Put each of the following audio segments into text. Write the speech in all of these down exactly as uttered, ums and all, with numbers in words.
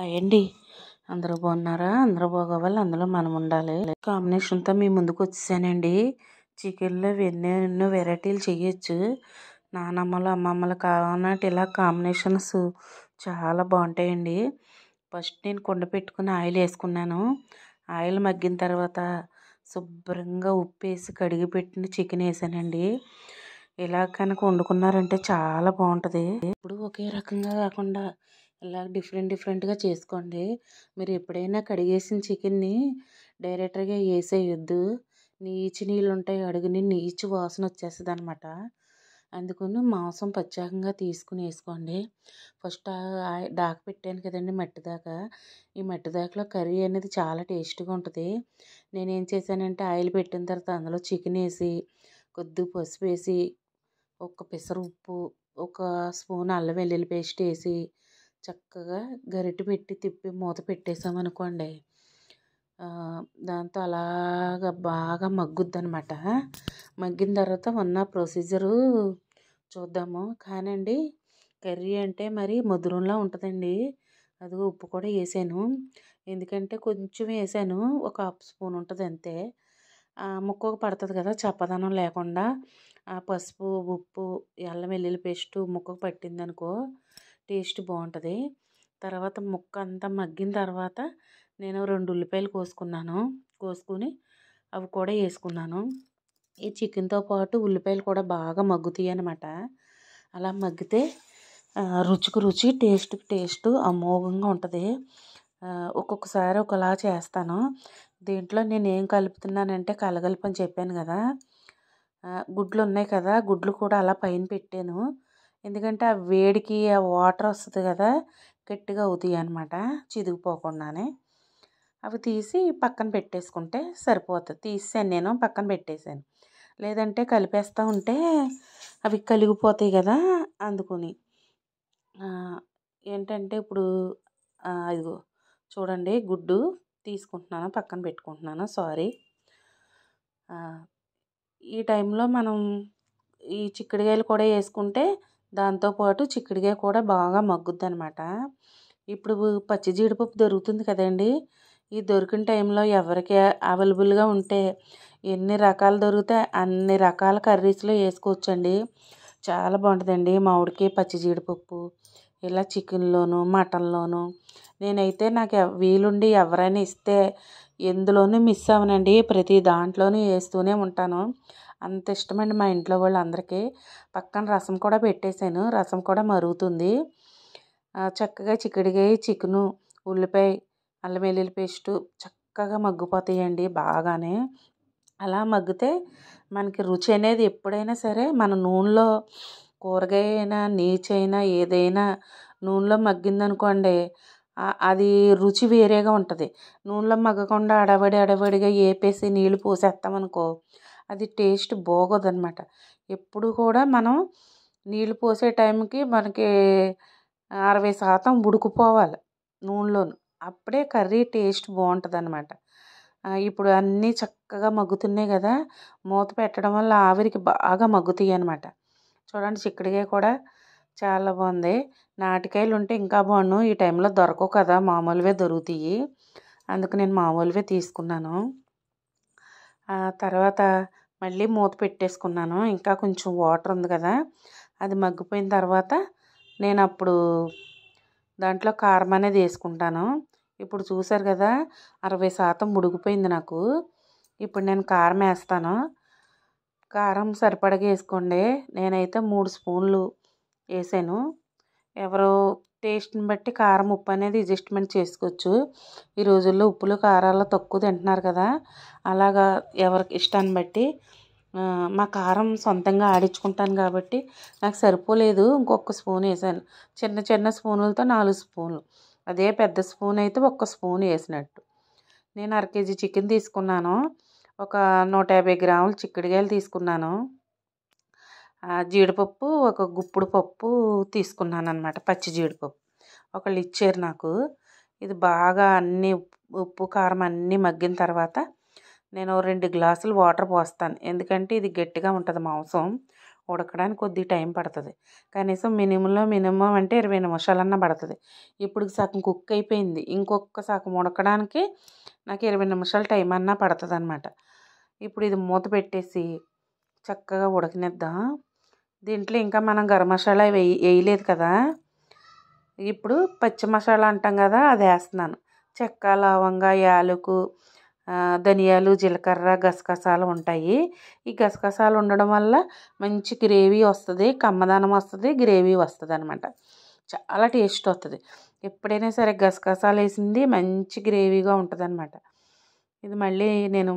అయ్యండి అందరూ బాగున్నారా? అందరూ బాగోవాలి, అందులో మనం ఉండాలి. కాంబినేషన్తో మీ ముందుకు వచ్చేసానండి. చికెన్లో ఎన్నో ఎన్నో వెరైటీలు చేయొచ్చు. నానమ్మలు అమ్మమ్మలు కావాలన్నట్టు ఇలా కాంబినేషన్స్ చాలా బాగుంటాయండి. ఫస్ట్ నేను కుండ పెట్టుకుని ఆయిల్ వేసుకున్నాను. ఆయిల్ మగ్గిన తర్వాత శుభ్రంగా ఉప్పు వేసి కడిగి పెట్టిన చికెన్ వేసానండి. ఇలా కనుక వండుకున్నారంటే చాలా బాగుంటుంది. ఇప్పుడు ఒకే రకంగా కాకుండా ఇలా డిఫరెంట్ డిఫరెంట్గా చేసుకోండి. మీరు ఎప్పుడైనా కడిగేసిన చికెన్ని డైరెక్ట్గా వేసేయొద్దు. నీచు నీళ్ళు ఉంటాయి, అడుగుని నీచు వాసన వచ్చేస్తుంది అనమాట. అందుకని మాంసం ప్రత్యేకంగా తీసుకుని వేసుకోండి. ఫస్ట్ దాకా పెట్టాను కదండి మట్టి దాకా. ఈ మట్టి దాకాలో కర్రీ అనేది చాలా టేస్ట్గా ఉంటుంది. నేనేం చేశానంటే ఆయిల్ పెట్టిన తర్వాత అందులో చికెన్ వేసి కొద్దిగా పసుపు వేసి ఒక పిసరు ఉప్పు, ఒక స్పూన్ అల్లం వెల్లుల్లి పేస్ట్ వేసి చక్కగా గరిటె పెట్టి తిప్పి మూత పెట్టేసామనుకోండి, దాంతో అలాగా బాగా మగ్గుద్ది అనమాట. మగ్గిన తర్వాత ఉన్న ప్రొసీజరు చూద్దాము. కానండి కర్రీ అంటే మరి మధురంలా ఉంటుందండి. అదిగో ఉప్పు కూడా వేసాను. ఎందుకంటే కొంచెం వేసాను, ఒక హాఫ్ స్పూన్ ఉంటుంది అంతే. ముక్కకు పడుతుంది కదా చప్పదనం లేకుండా. ఆ పసుపు ఉప్పు అల్లం వెల్లుల్లి పేస్టు ముక్కకు పట్టింది అనుకో టేస్ట్ బాగుంటుంది. తర్వాత ముక్క అంతా మగ్గిన తర్వాత నేను రెండు ఉల్లిపాయలు కోసుకున్నాను. కోసుకుని అవి కూడా వేసుకున్నాను. ఈ చికెన్తో పాటు ఉల్లిపాయలు కూడా బాగా మగ్గుతాయి అన్నమాట. అలా మగ్గితే రుచికి రుచి, టేస్ట్కి టేస్ట్ అమోఘంగా ఉంటుంది. ఒక్కొక్కసారి ఒకలా చేస్తాను. దీంట్లో నేను ఏం కలుపుతున్నానంటే కలగలుపు అని చెప్పాను కదా, గుడ్లు ఉన్నాయి కదా, గుడ్లు కూడా అలా పైన పెట్టాను. ఎందుకంటే ఆ వేడికి ఆ వాటర్ వస్తుంది కదా, గట్టిగా అవుతాయి అన్నమాట చిదిగిపోకుండానే. అవి తీసి పక్కన పెట్టేసుకుంటే సరిపోతుంది. తీసాను నేను, పక్కన పెట్టేశాను. లేదంటే కలిపేస్తూ ఉంటే అవి కలిగిపోతాయి కదా, అందుకుని ఏంటంటే ఇప్పుడు ఇదిగో చూడండి, గుడ్డు తీసుకుంటున్నాను, పక్కన పెట్టుకుంటున్నాను. సారీ. ఈ టైంలో మనం ఈ చిక్కుడుకాయలు కూడా వేసుకుంటే దాంతోపాటు చిక్కుడుకాయ కూడా బాగా మగ్గుద్ది అనమాట. ఇప్పుడు పచ్చి జీడిపప్పు దొరుకుతుంది కదండి. ఈ దొరికిన టైంలో ఎవరికి అవైలబుల్గా ఉంటే ఎన్ని రకాలు దొరికితే అన్ని రకాల కర్రీస్లో వేసుకోవచ్చండి. చాలా బాగుంటుందండి మామిడికాయ పచ్చి జీడిపప్పు ఇలా చికెన్లోను మటన్లోను. నేనైతే నాకు వీలుండి ఎవరైనా ఇస్తే ఎందులోనూ మిస్ అవ్వనండి, ప్రతి దాంట్లోనూ వేస్తూనే ఉంటాను. అంత ఇష్టమండి మా ఇంట్లో వాళ్ళు అందరికీ. పక్కన రసం కూడా పెట్టేశాను, రసం కూడా మరుగుతుంది. చక్కగా చిక్కుడుకాయ, చికెను, ఉల్లిపాయ, అల్లం వెల్లుల్లి పేస్టు చక్కగా మగ్గిపోతాయండి బాగానే. అలా మగ్గితే మనకి రుచి అనేది ఎప్పుడైనా సరే మన నూనెలో కూరగాయ అయినా నీచైనా ఏదైనా నూనెలో మగ్గిందనుకోండి, అది రుచి వేరేగా ఉంటుంది. నూనెలో మగ్గకుండా అడవడి అడవడిగా వేపేసి నీళ్ళు పోసేస్తామనుకో అది టేస్ట్ బాగోదన్నమాట. ఎప్పుడు కూడా మనం నీళ్ళు పోసే టైంకి మనకి అరవై శాతం ఉడికిపోవాలి నూనెలోను, అప్పుడే కర్రీ టేస్ట్ బాగుంటుంది అన్నమాట. ఇప్పుడు అన్నీ చక్కగా మగ్గుతున్నాయి కదా, మూత పెట్టడం వల్ల ఆవిరికి బాగా మగ్గుతాయి అన్నమాట. చూడండి, చిక్కుడుకాయ కూడా చాలా బాగుంది. నాటికాయలు ఉంటే ఇంకా బాగుండు. ఈ టైంలో దొరకవు కదా, మామూలువే దొరుకుతాయి, అందుకు నేను మామూలువే తీసుకున్నాను. తర్వాత మళ్ళీ మూత పెట్టేసుకున్నాను. ఇంకా కొంచెం వాటర్ ఉంది కదా, అది మగ్గిపోయిన తర్వాత నేను అప్పుడు దాంట్లో కారం అనేది వేసుకుంటాను. ఇప్పుడు చూసారు కదా, అరవై శాతం ఉడికిపోయింది నాకు. ఇప్పుడు నేను కారం వేస్తాను. కారం సరిపడగా వేసుకోండి. నేనైతే మూడు స్పూన్లు వేసాను. ఎవరో టేస్ట్ని బట్టి కారం ఉప్పు అనేది అడ్జస్ట్మెంట్ చేసుకోవచ్చు. ఈ రోజుల్లో ఉప్పులు కారాలు తక్కువ తింటున్నారు కదా, అలాగా ఎవరికి ఇష్టాన్ని బట్టి. మా కారం సొంతంగా ఆడించుకుంటాను కాబట్టి నాకు సరిపోలేదు, ఇంకొక స్పూన్ వేసాను. చిన్న చిన్న స్పూనులతో నాలుగు స్పూన్లు, అదే పెద్ద స్పూన్ అయితే ఒక్క స్పూన్ వేసినట్టు. నేను అర కేజీ చికెన్ తీసుకున్నాను. ఒక నూట యాభై గ్రాములు చిక్కుడుకాయలు తీసుకున్నాను. జీడిపప్పు ఒక గుప్పుడు పప్పు తీసుకున్నాను అనమాట, పచ్చి జీడిపప్పు. ఒకళ్ళు ఇచ్చారు నాకు. ఇది బాగా అన్నీ ఉప్పు కారం అన్నీ మగ్గిన తర్వాత నేను రెండు గ్లాసులు వాటర్ పోస్తాను. ఎందుకంటే ఇది గట్టిగా ఉంటుంది మాంసం, ఉడకడానికి కొద్ది టైం పడుతుంది. కనీసం మినిమంలో మినిమం అంటే ఇరవై నిమిషాలన్నా పడుతుంది. ఇప్పుడు సగం కుక్ అయిపోయింది. ఇంకొక సగం ఉడకడానికి నాకు ఇరవై నిమిషాలు టైం అన్నా పడుతుంది అనమాట. ఇప్పుడు ఇది మూత పెట్టేసి చక్కగా ఉడకనిద్దాం. దీంట్లో ఇంకా మనం గరం మసాలా వేయ వేయలేదు కదా. ఇప్పుడు పచ్చి మసాలా అంటాం కదా, అది వేస్తున్నాను. చెక్క, లవంగ, యాలకు, ధనియాలు, జీలకర్ర, గసగసాలు ఉంటాయి. ఈ గసగసాలు ఉండడం వల్ల మంచి గ్రేవీ వస్తుంది, కమ్మదనం వస్తుంది, గ్రేవీ వస్తుంది అనమాట. చాలా టేస్ట్ వస్తుంది. ఎప్పుడైనా సరే గసగసాలు వేసింది మంచి గ్రేవీగా ఉంటుంది అనమాట. ఇది మళ్ళీ నేను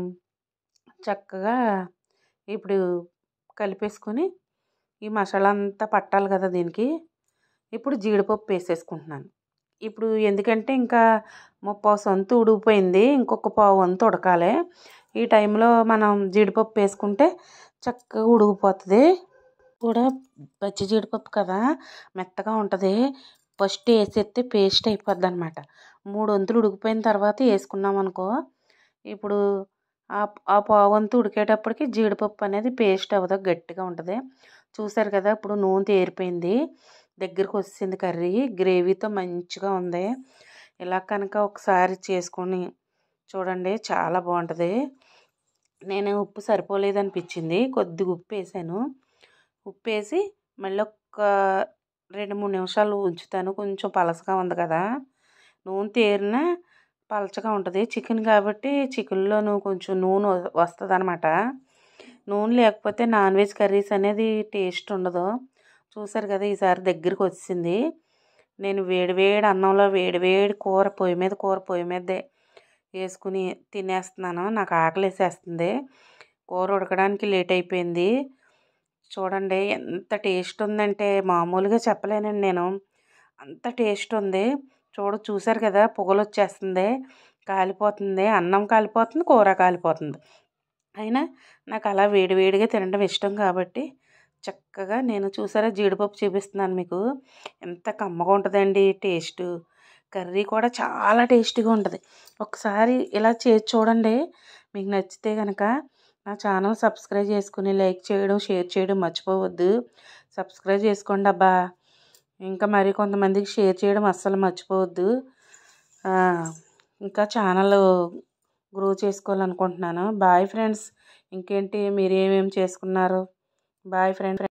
చక్కగా ఇప్పుడు కలిపేసుకొని ఈ మసాలా అంతా పట్టాలి కదా దీనికి. ఇప్పుడు జీడిపప్పు వేసేసుకుంటున్నాను. ఇప్పుడు ఎందుకంటే ఇంకా ముప్పావు సొంతు ఉడికిపోయింది, ఇంకొక పావు వంతు ఉడకాలి. ఈ టైంలో మనం జీడిపప్పు వేసుకుంటే చక్కగా ఉడికిపోతుంది. కూడా పచ్చి జీడిపప్పు కదా, మెత్తగా ఉంటుంది. ఫస్ట్ వేసేస్తే పేస్ట్ అయిపోద్ది అనమాట. మూడు వంతులు ఉడికిపోయిన తర్వాత వేసుకున్నాం అనుకో, ఇప్పుడు ఆ ఆ పావు వంతు ఉడికేటప్పటికి జీడిపప్పు అనేది పేస్ట్ అవ్వదు, గట్టిగా ఉంటుంది. చూసారు కదా, ఇప్పుడు నూనె తేరిపోయింది, దగ్గరికి వచ్చింది. కర్రీ గ్రేవీతో మంచిగా ఉంది. ఇలా కనుక ఒకసారి చేసుకొని చూడండి, చాలా బాగుంటుంది. నేను ఉప్పు సరిపోలేదు అనిపించింది, కొద్దిగా ఉప్పు వేసాను. ఉప్పు వేసి మళ్ళీ ఒక రెండు మూడు నిమిషాలు ఉంచుతాను. కొంచెం పలసగా ఉంది కదా, నూనె తేరిన పలచగా ఉంటుంది. చికెన్ కాబట్టి చికెన్లోనూ కొంచెం నూనె వస్తుంది అనమాట. నూనె లేకపోతే నాన్ వెజ్ కర్రీస్ అనేది టేస్ట్ ఉండదు. చూసారు కదా, ఈసారి దగ్గరికి వచ్చింది. నేను వేడివేడి అన్నంలో వేడివేడి కూర పొయ్యి మీద కూర పొయ్యి మీదే వేసుకుని తినేస్తున్నాను. నాకు ఆకలి వేసేస్తుంది. కూర ఉడకడానికి లేట్ అయిపోయింది. చూడండి ఎంత టేస్ట్ ఉందంటే మామూలుగా చెప్పలేనండి నేను, అంత టేస్ట్ ఉంది. చూడ చూసారు కదా, పొగలు వచ్చేస్తుంది, కాలిపోతుంది, అన్నం కాలిపోతుంది, కూర కాలిపోతుంది. అయినా నాకు అలా వేడివేడిగా తినడం ఇష్టం కాబట్టి చక్కగా నేను చూసారా జీడిపప్పు చూపిస్తున్నాను మీకు. ఎంత కమ్మగా ఉంటుందండి టేస్ట్. కర్రీ కూడా చాలా టేస్టీగా ఉంటుంది. ఒకసారి ఇలా చేసి చూడండి. మీకు నచ్చితే కనుక నా ఛానల్ సబ్స్క్రైబ్ చేసుకుని లైక్ చేయడం, షేర్ చేయడం మర్చిపోవద్దు. సబ్స్క్రైబ్ చేసుకోండి అబ్బా. ఇంకా మరి కొంతమందికి షేర్ చేయడం అస్సలు మర్చిపోవద్దు. ఇంకా ఛానల్ గ్రో చేసుకోవాలనుకుంటున్నాను. Bye friends. ఇంకేంటి, మీరు ఏమేమి చేసుకున్నారు? Bye friends.